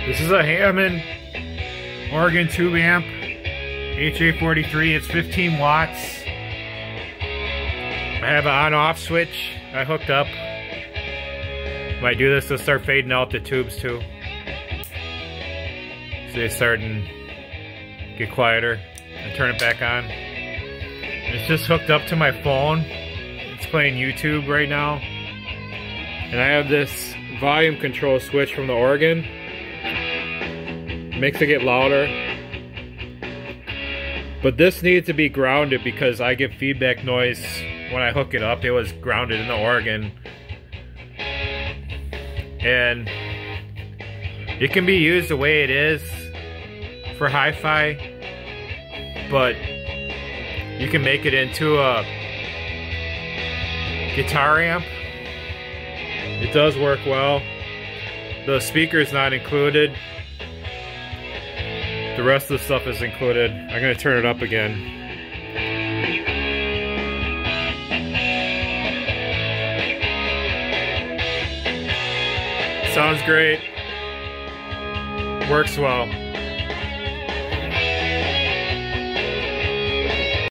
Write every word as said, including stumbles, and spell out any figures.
This is a Hammond organ tube amp, H A forty-three. It's fifteen watts. I have an on-off switch I hooked up. When I do this, it'll start fading out the tubes too. So they start and get quieter and turn it back on. It's just hooked up to my phone. It's playing YouTube right now. And I have this volume control switch from the organ. Makes it get louder. But this needs to be grounded because I get feedback noise when I hook it up. It was grounded in the organ. And it can be used the way it is for hi-fi, but you can make it into a guitar amp. It does work well. The speaker's not included. The rest of the stuff is included. I'm gonna turn it up again. Sounds great. Works well.